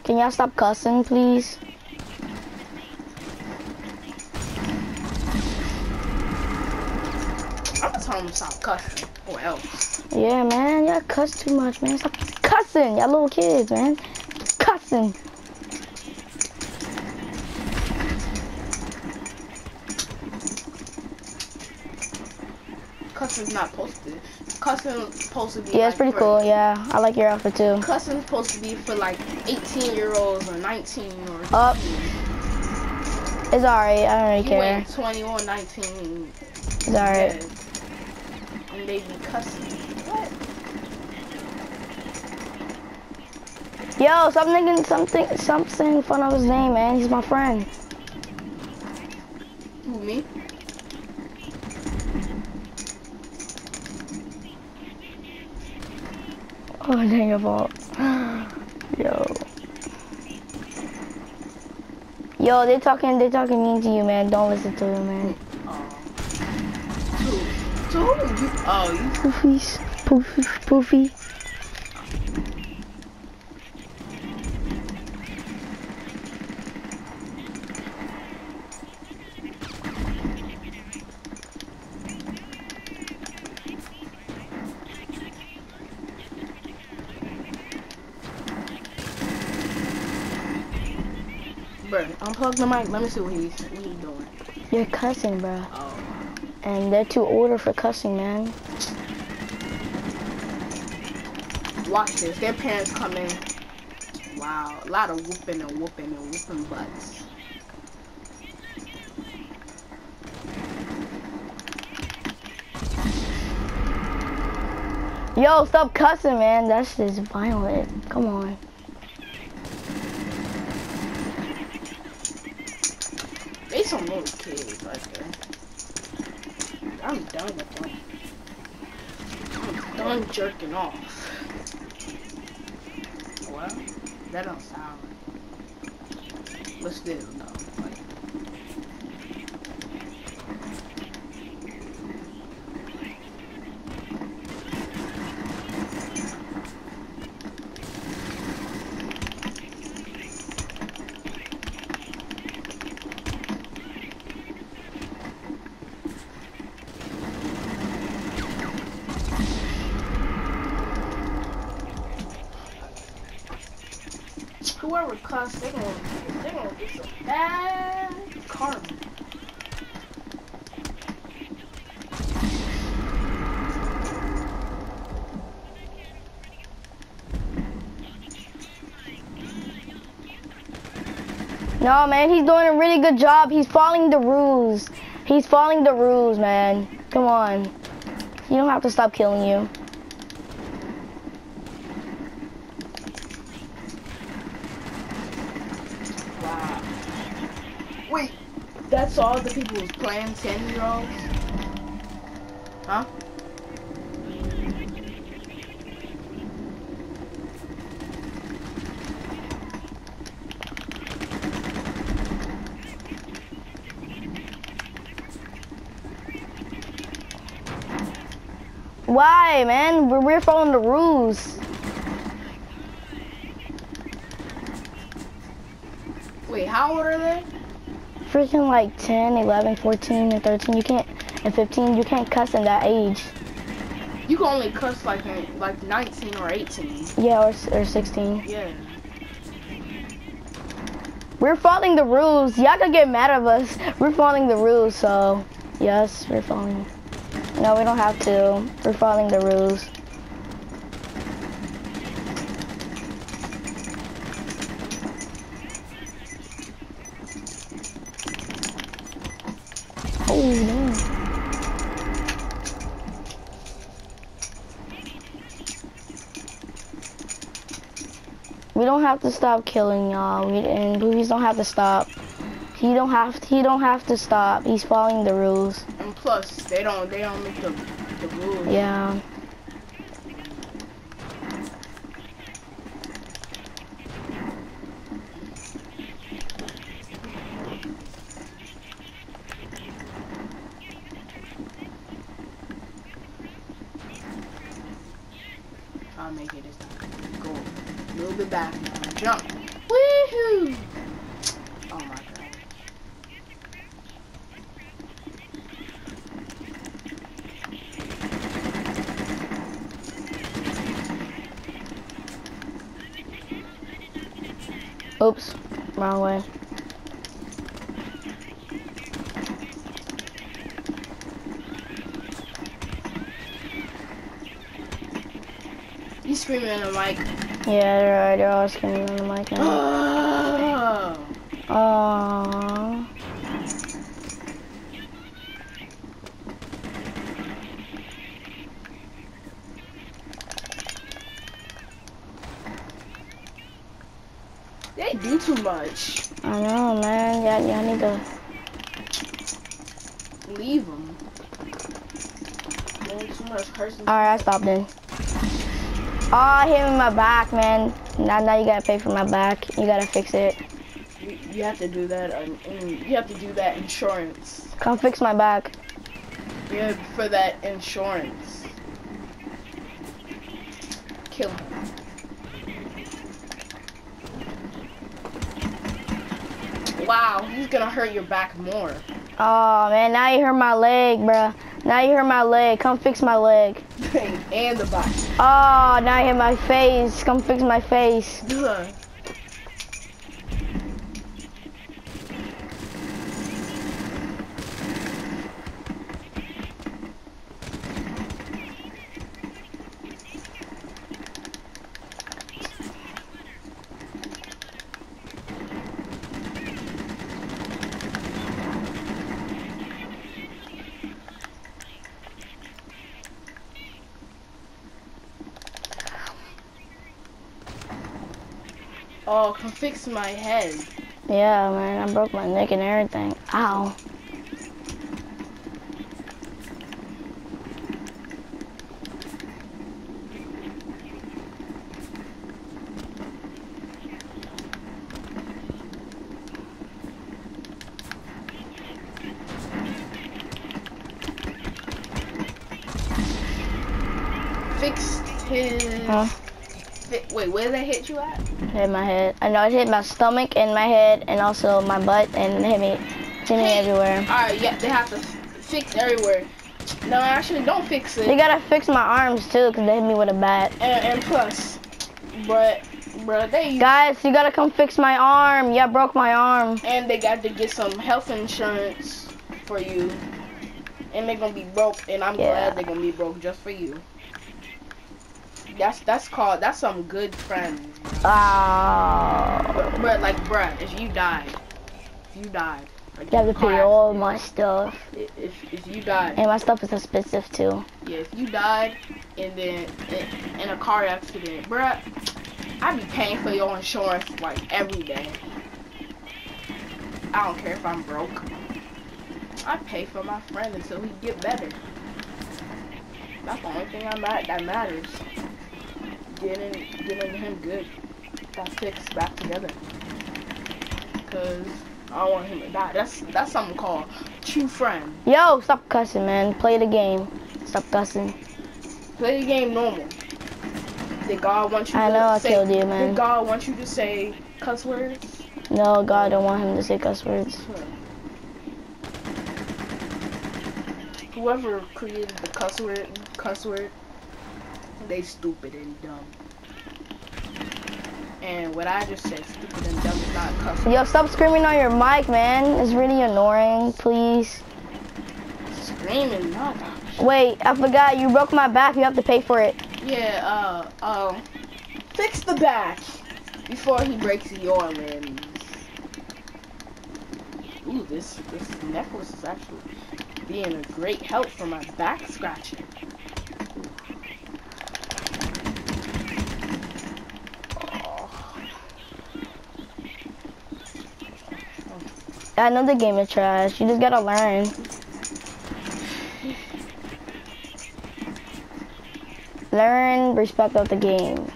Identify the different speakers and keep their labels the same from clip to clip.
Speaker 1: Can y'all stop cussing, please?
Speaker 2: I'm gonna tell him to stop cussing, or else.
Speaker 1: Yeah, man, y'all cuss too much, man. Stop cussing, y'all little kids, man. Cussing.
Speaker 2: Cussing's not supposed to. Cussing's supposed to be.
Speaker 1: Yeah,
Speaker 2: like
Speaker 1: it's pretty
Speaker 2: for,
Speaker 1: cool. Yeah, I like your outfit too.
Speaker 2: Cussing's supposed to be for like 18-year-olds or 19 or.
Speaker 1: Up. It's alright. I don't really
Speaker 2: You
Speaker 1: care.
Speaker 2: ain't 21, 19.
Speaker 1: It's alright.
Speaker 2: And they be cussing. What?
Speaker 1: Yo, stop making something fun of his name, man. He's my friend.
Speaker 2: Who, me?
Speaker 1: Oh, dang your fault. Yo, they're talking mean to you, man. Don't listen to them, man.
Speaker 2: To who? You, oh, you.
Speaker 1: Poofies. Poofy.
Speaker 2: Bro, unplug the mic. Let me see what he's doing.
Speaker 1: You're cussing, bro.
Speaker 2: Oh.
Speaker 1: And they're too older for cussing, man.
Speaker 2: Watch this. Their parents come in. Wow. A lot of whooping and whooping and whooping butts.
Speaker 1: Yo, stop cussing, man. That's just violent. Come on.
Speaker 2: They some little kids right there. I'm done with them. I'm done jerking off. Well, that don't sound right. But still, no. Like, whoever cussed, they gonna get some bad karma.
Speaker 1: No, man, he's doing a really good job. He's following the rules. He's following the rules, man. Come on. You don't have to stop killing you.
Speaker 2: Wow. Wait, that's all the people who's playing 10-year-olds? Huh?
Speaker 1: Why, man? We're following the rules.
Speaker 2: Wait, how old are they?
Speaker 1: Freaking like 10, 11, 14, and 13. You can't, and 15. You can't cuss in that age.
Speaker 2: You can only cuss like 19 or 18.
Speaker 1: Yeah, or 16.
Speaker 2: Yeah.
Speaker 1: We're following the rules. Y'all can get mad at us. We're following the rules, so yes, we're following. No, we don't have to. We're following the rules. Oh, no. We don't have to stop killing y'all. And Boobies don't have to stop. He don't have to stop. He's following the rules.
Speaker 2: And plus, they don't make the rules.
Speaker 1: Yeah.
Speaker 2: I'll make it this time. Go a little bit back. Jump. Whee! Phew. Oh my god.
Speaker 1: Oops, wrong way.
Speaker 2: You screaming in the mic.
Speaker 1: Yeah, they're all screaming on the mic now. Aww.
Speaker 2: They do too much.
Speaker 1: I know, man. Y'all need to
Speaker 2: Leave them. Doing too much person.
Speaker 1: Alright, I stopped then. Oh, I hit me in my back, man. Now you gotta pay for my back. You gotta fix it.
Speaker 2: You have to do that. You have to do that insurance.
Speaker 1: Come fix my back.
Speaker 2: Yeah, for that insurance. Kill him. Wow, he's gonna hurt your back more.
Speaker 1: Oh, man, now you hurt my leg, bruh. Now you hurt my leg. Come fix my leg.
Speaker 2: And the back.
Speaker 1: Oh, now you hit my face. Come fix my face.
Speaker 2: Ugh. Oh, come fix my head.
Speaker 1: Yeah, man, I broke my neck and everything. Ow.
Speaker 2: Fixed his...
Speaker 1: Huh?
Speaker 2: Wait, where did they hit you at?
Speaker 1: Hit my head. I know it hit my stomach and my head and also my butt and it hit me everywhere.
Speaker 2: Alright, yeah, they have to fix everywhere. No, actually, don't fix it.
Speaker 1: They gotta fix my arms too because they hit me with a bat.
Speaker 2: And plus, bruh, they...
Speaker 1: Guys, you gotta come fix my arm. Yeah, broke my arm.
Speaker 2: And they got to get some health insurance for you. And they're gonna be broke, and I'm glad they're gonna be broke just for you. That's some good friends.
Speaker 1: Oh.
Speaker 2: But like, bruh, if you died, like,
Speaker 1: You have to pay all my stuff.
Speaker 2: If you died,
Speaker 1: And my stuff is expensive too.
Speaker 2: yeah, if you died and then in a car accident, bruh, I'd be paying for your insurance like every day. I don't care if I'm broke. I pay for my friend until he get better. That's the only thing that matters. Getting him good. Got fixed back together. Cause I don't want him to die. That's something called true friend.
Speaker 1: Yo, stop cussing, man. Play the game. Stop cussing.
Speaker 2: Play the game normal. Did God want you
Speaker 1: I
Speaker 2: to
Speaker 1: know I
Speaker 2: say,
Speaker 1: killed you, man.
Speaker 2: Did God want you to say cuss words?
Speaker 1: No, God don't want him to say cuss words.
Speaker 2: Whoever created the cuss word, they stupid and dumb. And what I just said, stupid and dumb, is not a cuss word.
Speaker 1: Yo, stop screaming on your mic, man. It's really annoying, please.
Speaker 2: Screaming, not.
Speaker 1: Wait, I forgot. You broke my back. You have to pay for it.
Speaker 2: Yeah, fix the back before he breaks your limbs. Ooh, this necklace is actually being a great help for my back scratching.
Speaker 1: I know the game is trash. You just gotta learn. Learn respect of the game.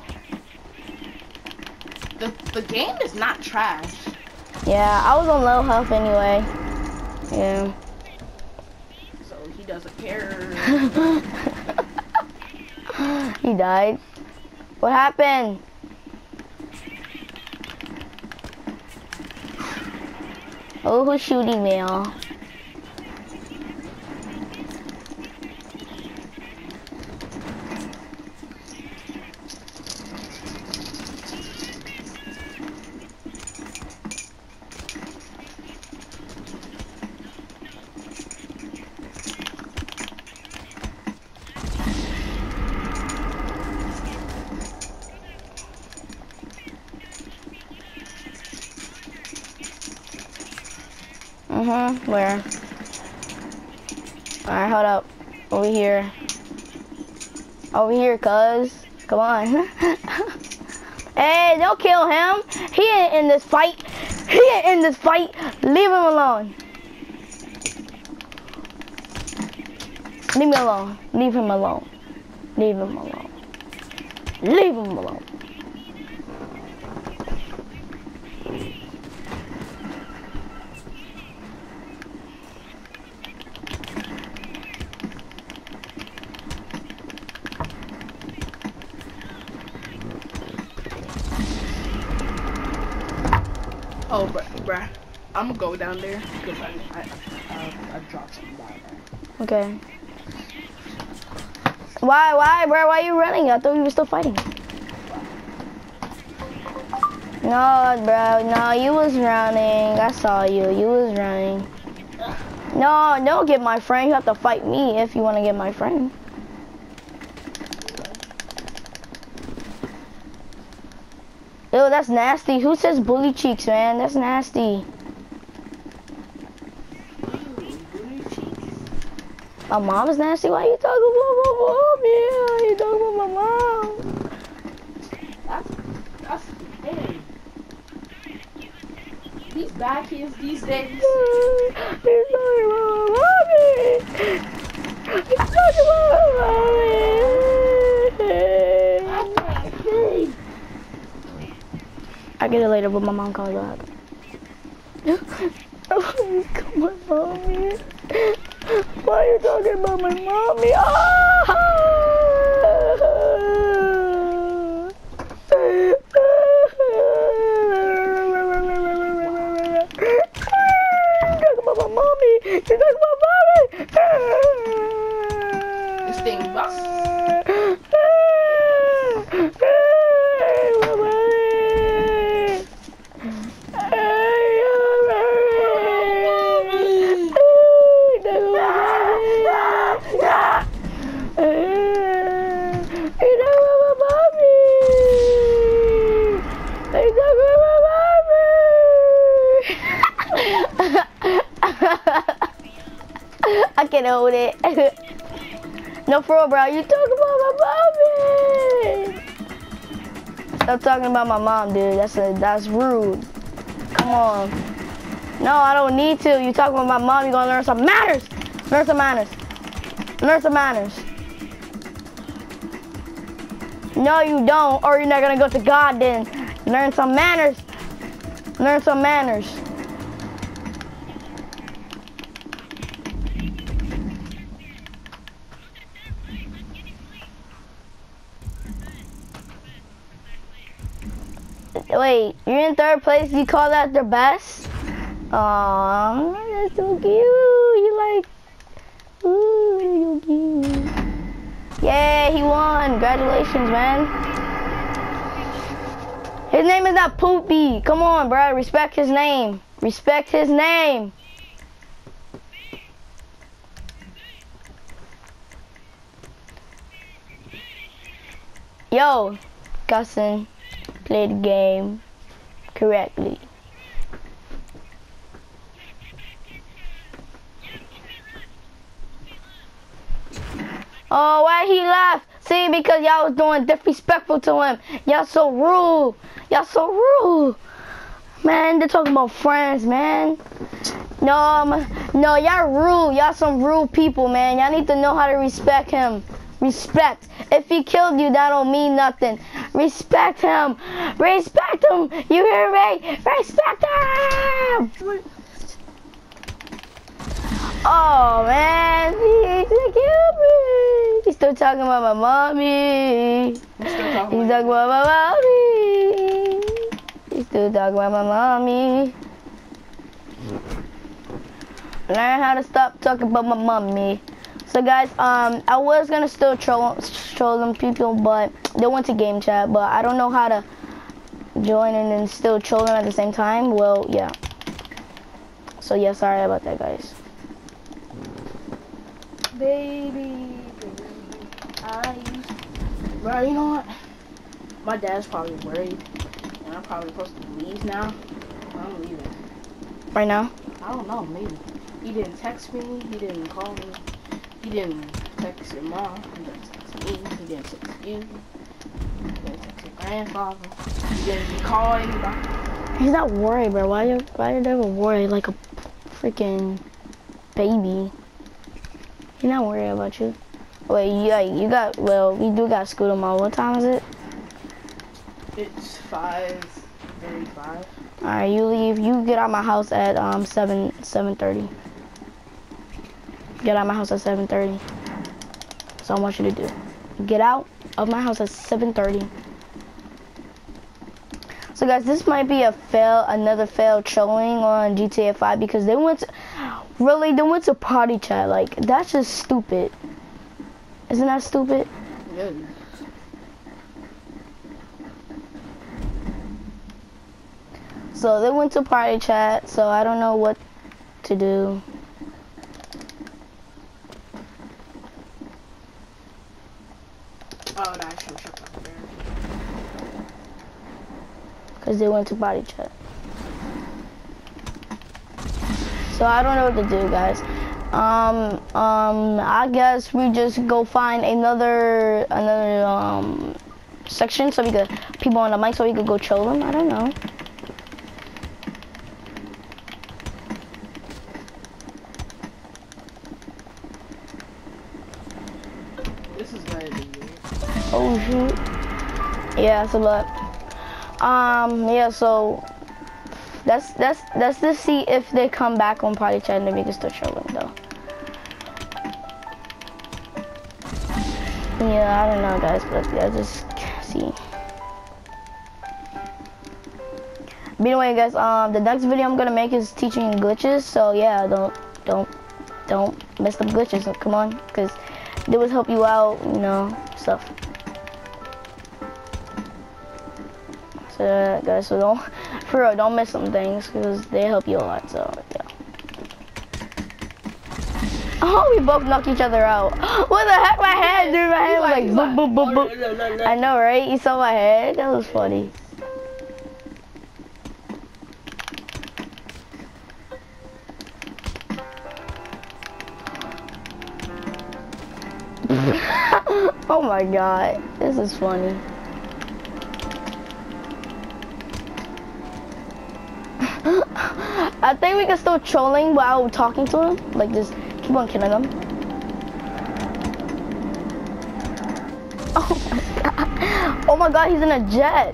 Speaker 2: The game is not trash.
Speaker 1: Yeah, I was on low health anyway. Yeah.
Speaker 2: So he doesn't care.
Speaker 1: He died. What happened? Oh, who's shooting me, y'all? Where? Alright, hold up. Over here. Over here, cuz. Come on. Hey, don't kill him. He ain't in this fight. He ain't in this fight. Leave him alone. Leave me alone. Leave him alone. Leave him alone. Leave him alone.
Speaker 2: Oh, bruh. I'm gonna go down there because I dropped something by there.
Speaker 1: Okay. Why, bro? Why are you running? I thought you were still fighting. No, bro. No, you was running. I saw you. You was running. No, don't get my friend. You have to fight me if you want to get my friend. Ew, that's nasty. Who says bully cheeks, man? That's nasty. My mom is nasty? Why are you talking about my mom? Yeah, you talking about my mom?
Speaker 2: That's hey. These bad kids these days.
Speaker 1: He's talking about my mommy. He's talking about my mommy. I get it later, but my mom calls back. My mommy. Why are you talking about my mommy? Oh! You're talking about my mommy. You're talking about mommy.
Speaker 2: This thing busts.
Speaker 1: I can't hold it. No, for real, bro. You talking about my mommy? Stop talking about my mom, dude. That's rude. Come on. No, I don't need to. You talking about my mom? You gonna learn some manners. Learn some manners. Learn some manners. No, you don't, or you're not gonna go to God then. Learn some manners. Learn some manners. Wait, you're in third place. You call that the best? Aww, that's so cute. You like, ooh, you cute. Yeah, he won. Congratulations, man. His name is not Poopy. Come on, bro. Respect his name. Respect his name. Yo, Gussin, play the game correctly. Oh, why he left? See, because y'all was doing disrespectful to him. Y'all so rude. Y'all so rude. Man, they're talking about friends, man. No, y'all rude. Y'all some rude people, man. Y'all need to know how to respect him. Respect. If he killed you, that don't mean nothing. Respect him. Respect him. You hear me? Respect him. Oh, man. He's cute me. He's still talking about my mommy. He's talking about my mommy. He's still talking about my mommy. Learn how to stop talking about my mommy. So guys, I was gonna still troll them people, but they went to game chat. But I don't know how to join and then still troll them at the same time. Well, yeah. So yeah, sorry about that, guys.
Speaker 2: Baby, bro, you know what? My dad's probably worried, and I'm probably supposed to leave now. I'm leaving.
Speaker 1: Right now?
Speaker 2: I don't know, maybe. He didn't text me, he didn't call me, he didn't text your mom, he didn't text me, he didn't text you, he didn't text your grandfather, he didn't call anybody.
Speaker 1: He's not worried, bro. Why you never worried like a freaking baby? He's not worried about you. Wait, yeah, you got, well, we do got school tomorrow. What time is it?
Speaker 2: It's 5:35.
Speaker 1: Alright, you leave. You get out of my house at 7:30. Get out of my house at 7:30. That's all I want you to do. Get out of my house at 7:30. So guys, this might be another failed trolling on GTA 5 because they went to party chat. Like, that's just stupid. Isn't that stupid?
Speaker 2: Yeah.
Speaker 1: So they went to party chat, so I don't know what to do.
Speaker 2: Oh, that should shut up there.
Speaker 1: Because they went to party chat. So I don't know what to do, guys. I guess we just go find another section so we could people on the mic so we could go troll them. I don't know.
Speaker 2: This is gonna be weird.
Speaker 1: Oh shoot. Yeah, so but yeah, so let's just see if they come back on party chat and then we can still troll them though. Yeah, I don't know, guys, but yeah, just see. But anyway, guys, the next video I'm gonna make is teaching you glitches. So yeah, don't mess up glitches. So come on, because they would help you out, you know, stuff. So yeah, guys, so for real, don't miss some things because they help you a lot. So yeah. Oh, we both knocked each other out. What the heck? My head, dude. My head was like boop, boop, boop, boop. I know, right? You saw my head? That was funny. Oh my god. This is funny. I think we can still trolling while talking to him. Like, just keep on killing them. Oh my god. Oh my god, he's in a jet.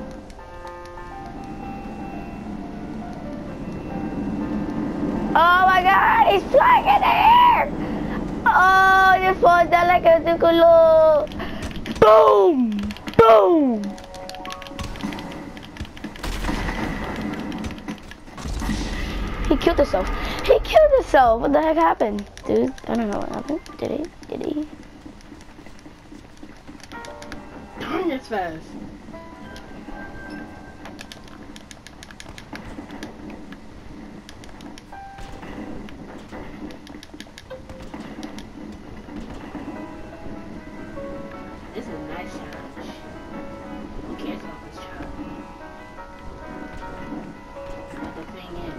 Speaker 1: Oh my god, he's flying in the air. Oh, you fall down like a culo. Boom! Boom! He killed himself. He killed himself. What the heck happened? Dude, I don't know what happened. Did he? Did he?
Speaker 2: Darn, it's fast. This is a nice challenge. Who cares about this challenge? But the thing is,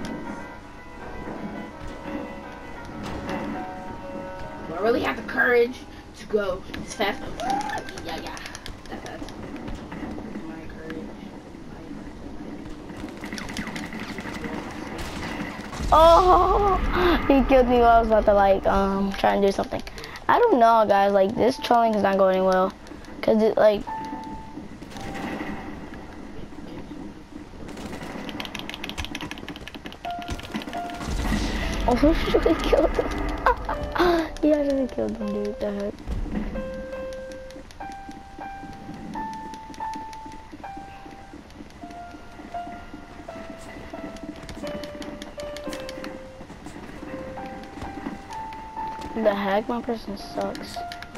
Speaker 2: do I really have the courage to go as fast? Yeah. That fast. My courage.
Speaker 1: Oh, he killed me while I was about to like try and do something. I don't know, guys. Like, this trolling is not going well, cause it like. Oh, he actually killed him. He actually killed him, dude. What the heck? The heck, my person sucks.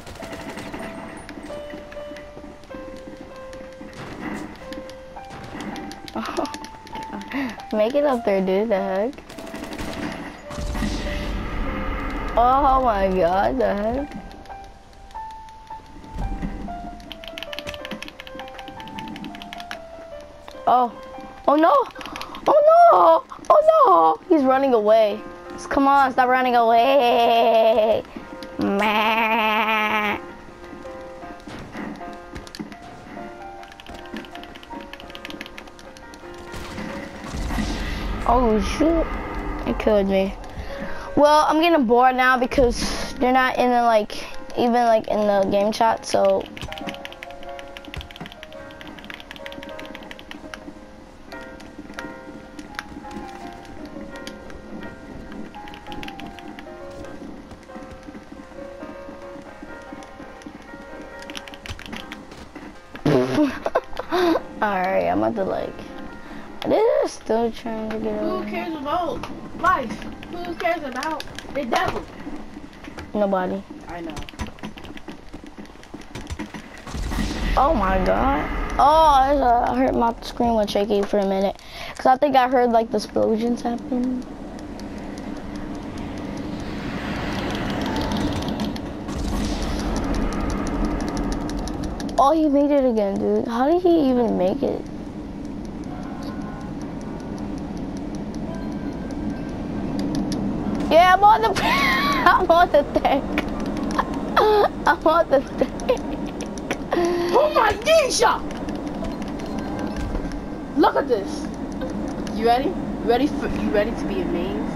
Speaker 1: Make it up there, dude. The heck? Oh my god, the heck? Oh. Oh no! Oh no! Oh no! He's running away. Come on, stop running away! Meh. Oh shoot, it killed me. Well, I'm getting bored now because they're not in the even in the game chat, so. Alright, I'm about to they're still trying to get over.
Speaker 2: Who cares about life? Who cares about the devil?
Speaker 1: Nobody.
Speaker 2: I know.
Speaker 1: Oh my god. Oh, I heard my screen went shaky for a minute. Cause I think I heard the explosions happen. Oh, he made it again, dude. How did he even make it? Yeah, I'm on the I'm on the tank. I'm on the tank.
Speaker 2: Oh my Nisha! Look at this. You ready? You ready to be amazed?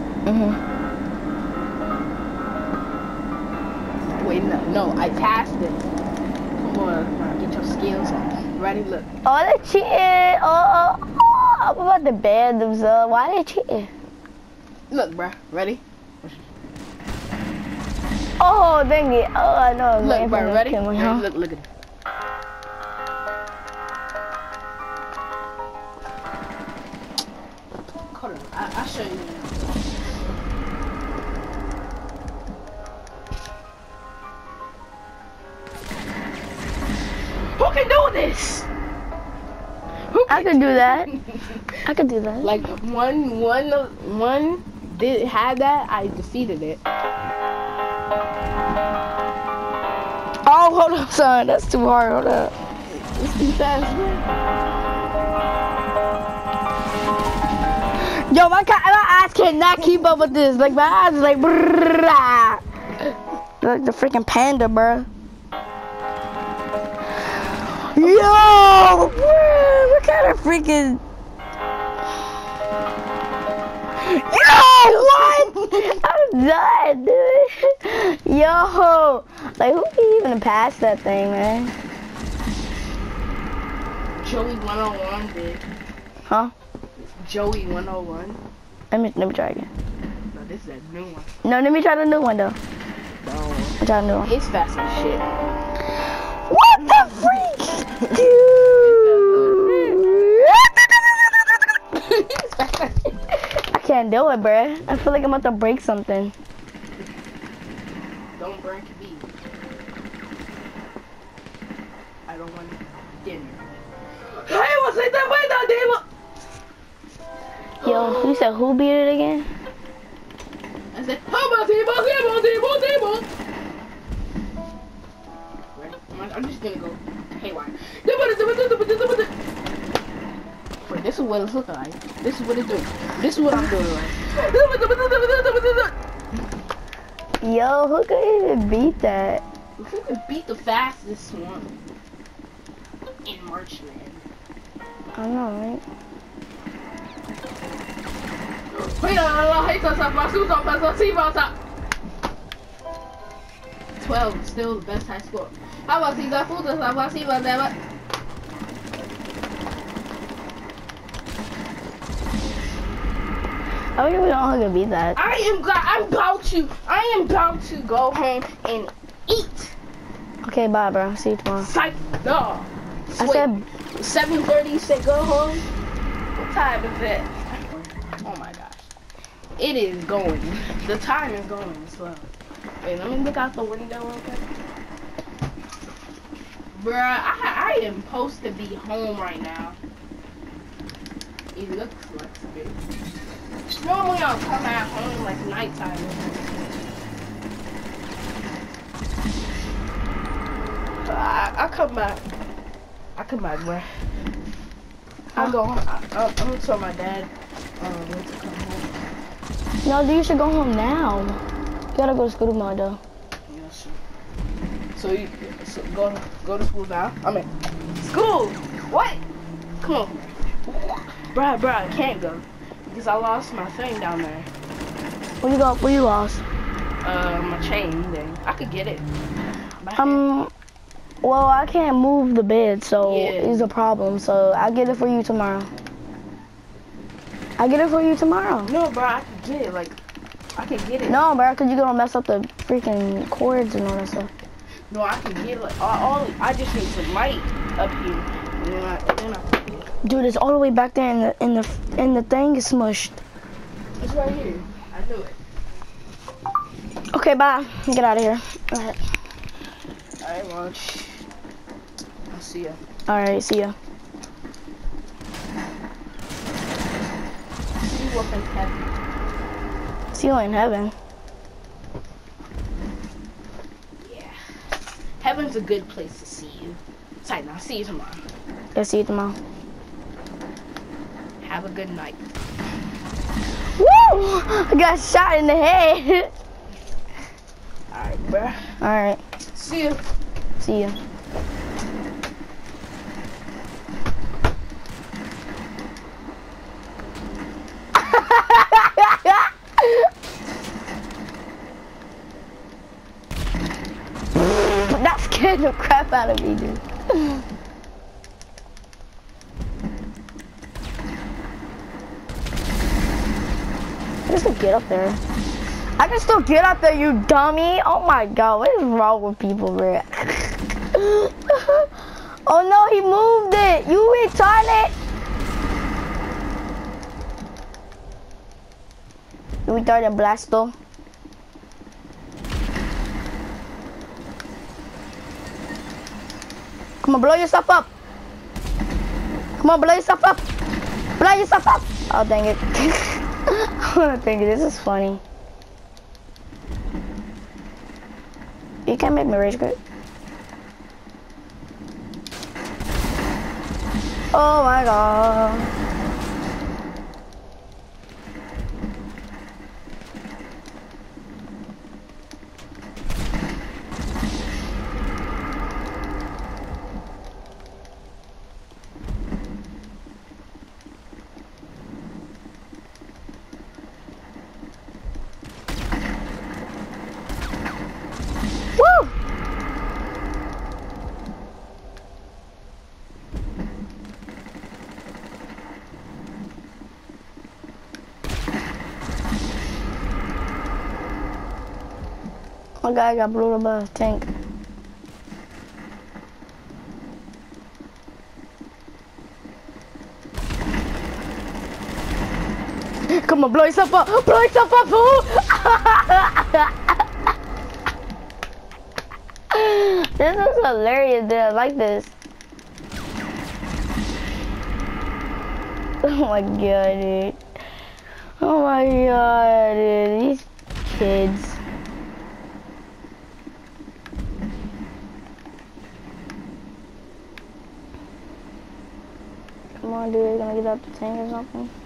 Speaker 2: Wait, no, I passed it. Come on, get your skills on. Ready? Look.
Speaker 1: Oh, they cheated. Oh, I'm about to ban themselves. Why they cheating?
Speaker 2: Look, bruh. Ready?
Speaker 1: Oh, dang it. Oh, I know.
Speaker 2: Look, bruh. Ready? Look at it. Hold on. I'll show you. Who can do this?
Speaker 1: I can do that. I can do that.
Speaker 2: Like one did have that, I defeated it.
Speaker 1: Oh, hold up, son. That's too hard. Hold up.
Speaker 2: It's too fast, man.
Speaker 1: Yo, my eyes cannot keep up with this. Like, my eyes is like, brrrr. Like the freaking panda, bruh. Yo, what kind of freaking... Yo, what? I'm done, dude. Yo, who can even pass that thing, man?
Speaker 2: Joey 101 did.
Speaker 1: Huh?
Speaker 2: Joey 101.
Speaker 1: Let me try again.
Speaker 2: No, this is a new one.
Speaker 1: No, let me try the new one though.
Speaker 2: No.
Speaker 1: I'll try the new one.
Speaker 2: It's fast as shit.
Speaker 1: What the freak? I can't do it, bruh. I feel like I'm about to break something.
Speaker 2: Don't break me. I don't want dinner. Hey, what's it that way now,
Speaker 1: Yo, you said who beat it again?
Speaker 2: I said, how about Demo? Ready? I'm just gonna go haywire. Wait, this is what it's looking like. This is what it's doing. This is what I'm doing right.
Speaker 1: Yo, who could even beat that?
Speaker 2: Who could beat the fastest one in Marchland?
Speaker 1: I don't know, right?
Speaker 2: 12, still the best high score. How about these? I
Speaker 1: really don't gonna beat that.
Speaker 2: I'm about to go home and eat.
Speaker 1: Okay, bye, bro. See you tomorrow.
Speaker 2: Psych, no.
Speaker 1: I said
Speaker 2: 7:30. You said go home. What time is it? Oh my gosh. It is going. The time is going slow. Wait, let me look out the window real quick. Bruh, I am supposed to be home right now. It looks like it. Normally I'll come at home like nighttime. I come back. Bruh. I'm gonna tell my dad when to come home.
Speaker 1: No, you should go home now. You gotta go to school tomorrow, though.
Speaker 2: Yeah, sure. So you go to school now? I mean, school. What? Come on, bruh, I can't go because I lost my thing down there.
Speaker 1: Where you lost?
Speaker 2: My chain thing. I could get it.
Speaker 1: Well, I can't move the bed, so
Speaker 2: Yeah.
Speaker 1: it's a problem. So I'll get it for you tomorrow. I'll get it for you tomorrow.
Speaker 2: No, bro, I can get it. Like, I can get it.
Speaker 1: No, bro, because you're going to mess up the freaking cords and all that stuff.
Speaker 2: No, I can get it. Like, I just need some light up here. And then I can get it.
Speaker 1: Dude, it's all the way back there, and the thing is smushed.
Speaker 2: It's right here. I knew it.
Speaker 1: Okay, bye. Get out of here. All right.
Speaker 2: Alright, well, I'll see ya.
Speaker 1: All right, see ya.
Speaker 2: See you up in heaven.
Speaker 1: See you in heaven.
Speaker 2: Yeah. Heaven's a good place to see you. Sorry, now, see you tomorrow.
Speaker 1: Yeah, see you tomorrow.
Speaker 2: Have a good night.
Speaker 1: Woo! I got shot in the head.
Speaker 2: Alright, bruh.
Speaker 1: All right.
Speaker 2: See you.
Speaker 1: See ya. That scared the crap out of me, dude. I can still get up there. I can still get up there, you dummy. Oh my god, what is wrong with people, bro? Oh no, he moved it. You retarded. You retarded, Blasto. Come on, blow yourself up. Come on, blow yourself up. Blow yourself up. Oh, dang it. I think this is funny. You can't make me rage quit. Oh my god. Woo! My guy got blew up by a tank. Come on, blow yourself up! Blow yourself up, fool! This is hilarious, dude. I like this. Oh my god, dude. Oh my god, dude. These kids. Come on, dude. Gonna get out the tank or something?